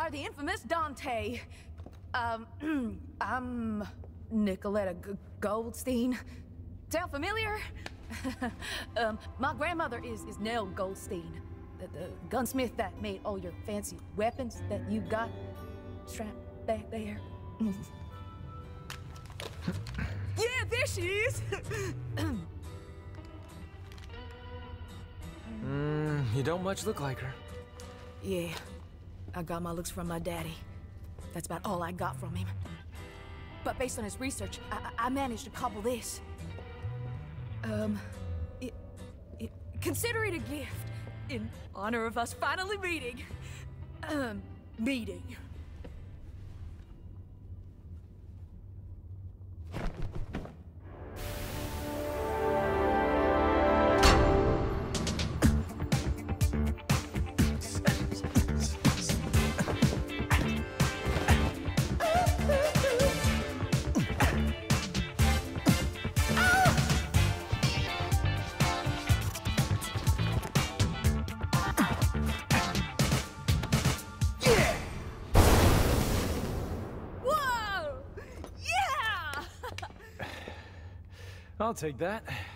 are the infamous Dante. I'm Nicoletta Goldstein. Sound familiar? My grandmother is Nell Goldstein, the gunsmith that made all your fancy weapons that you got strapped back there. Yeah, there she is! You don't much look like her. Yeah, I got my looks from my daddy. That's about all I got from him. But based on his research, I managed to cobble this. Consider it a gift in honor of us finally meeting. Meeting. I'll take that.